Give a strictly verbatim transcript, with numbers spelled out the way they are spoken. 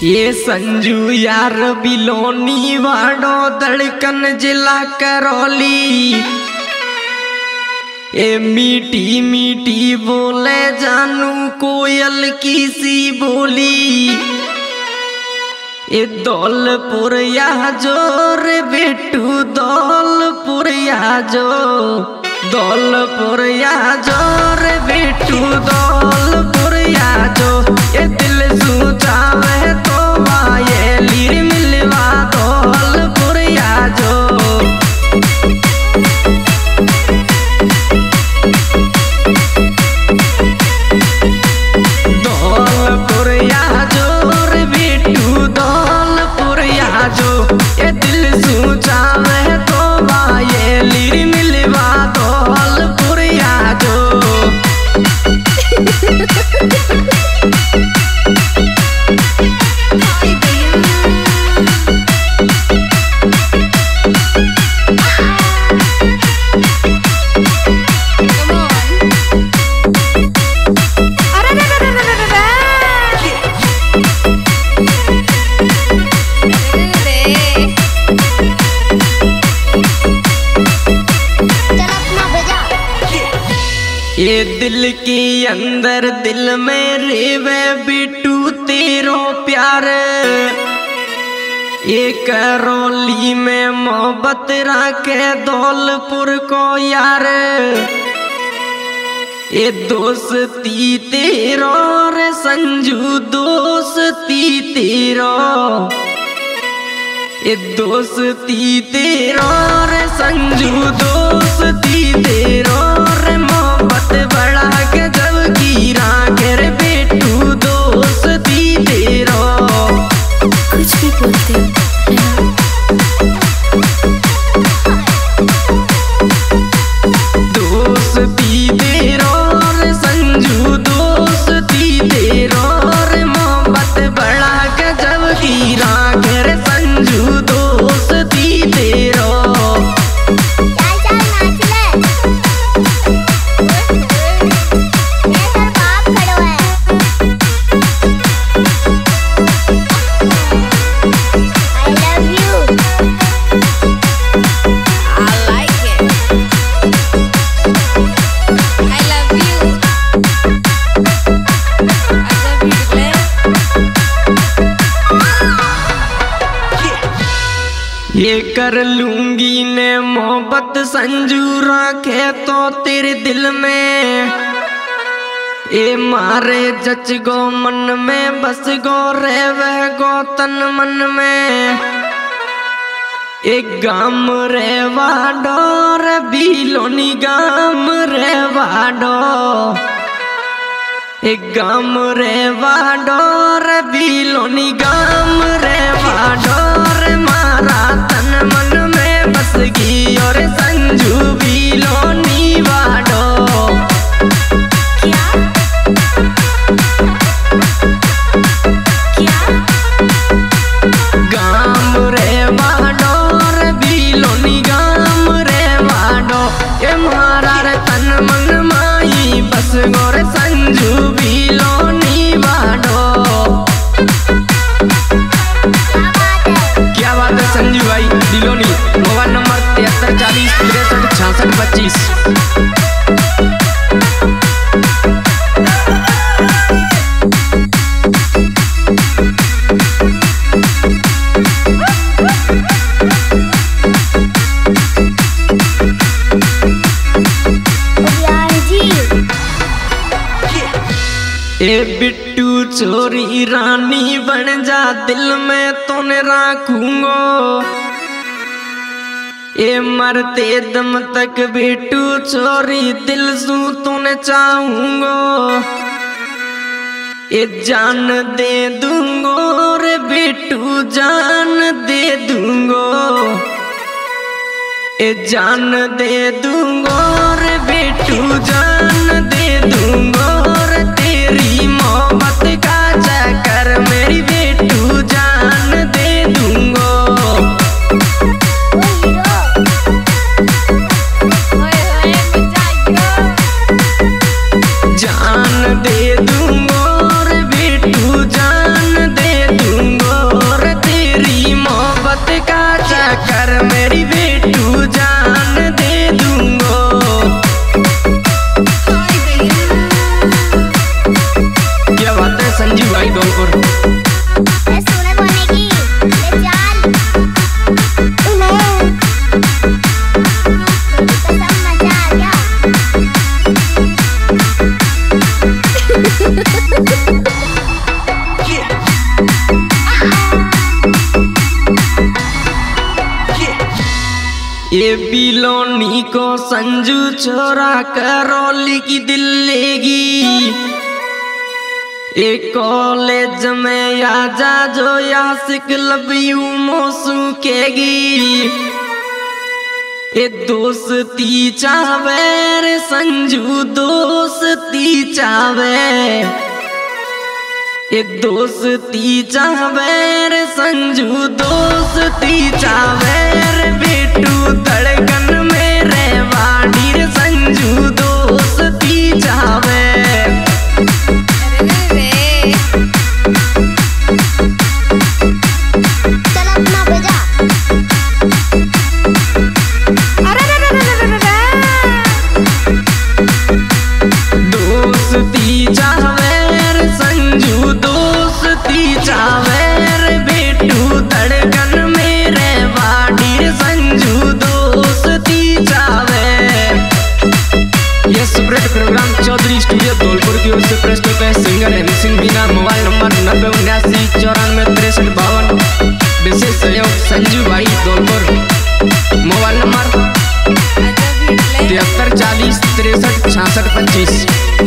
ये संजू यार बिलोनी वाडो धड़कन जिला करौली। ए मीठी मीठी बोले जानू कोयल की सी बोली। ए दौलपुर या जोर बेटू दौलपुर या जो दौलपुर या जोर बेटू दौलपुर या जो। ये दिल सूझावे तो वाये लीर मिलवा दौलपुर या जो। दौलपुर या जोर बेटू दौलपुर या जो। ये दिल सूझावे तो वाये लीर मिलवा दौलपुर या जो। ये दिल के अंदर दिल में रेवे बिटू तेरो प्यार। ये करौली में मोहब्बत राखे दौलपुर को यार। ये दोस्ती तेरो रे संजू दोस्ती तेरो। ये दोस्ती तेरो रे संजू दोस्ती तेरो रे। मोहब्बत बड़ा गजब की राखे रे बेटू दोस्ती तेरो। कुछ भी बोलते दोस्ती तेरो रे संजू दोस्ती तेरो रे। मोहब्बत बड़ा गजब की राखे रे संजू दोस्ती तेरो। ये कर लूंगी ने मोहब्बत संजू राखे तो तेरे दिल में। ए मारे जच गो मन में बस गो रे वह गो तन मन में। एक गाम रे वाडो रे बिलोनी गाम रे वाडो। एक गाम रे वाडो रे बिलोनी गाम रे वाडो रे। मारा तन मन में बस गई और संजू बिलोनी वाडो। क्या क्या गाम रे वाडो रे बिलोनी गाम रे वाडो। ये मारा रे तन मन माई बस गोरे संजू बिलोनी वाडो। क्या बात है संजू भाई बिलोनी। मोबाइल नंबर तिहत्तर चालीस तिरसठ छियासठ पच्चीस। ए बिट्टू छोरी रानी बन जा दिल में तोने राखूंगो। ए मरते दम तक बिट्टू छोरी दिल सू तोने चाहूंगो। ए जान दे दूंगो रे बिट्टू जान दे दूंगो। ए जान दे दूंगो रे बिट्टू जान दे दूंगो रे। तेरी मोहब्बत का चक्कर मेरी बेटू जान दे दूंगो। जान दे दूंगो रे बेटू जान दे दूंगो। ये बिलोनी को संजू छोरा करौली की दिल लेगी। एक कॉलेज में आजा जो यासिक लव यू मोसू केगी। ए दोस्ती चावे रे संजू दोस्ती चावे। ए दोस्ती चावे रे संजू दोस्ती चावे रे बेटू धड़कन मेरे वाड़ी रे संजू दोस्ती चावे। चल अपना बजा। दोस्ती चावे रे संजू दोस्ती चावे रे बेटू धड़कन मेरे वाड़ी रे संजू दोस्ती चावे। यह separate programme Chaudhary studio Dholpur की ओर से प्रस्तुत है। Singer M Singh Bina. Mobile number नब्बे उन्यासी चौरानवे तिरसठ बावन। विशेष सहयोग संजू भाई धौलपुर। मोबाइल नंबर तिहत्तर चालीस तिरसठ छियासठ पच्चीस।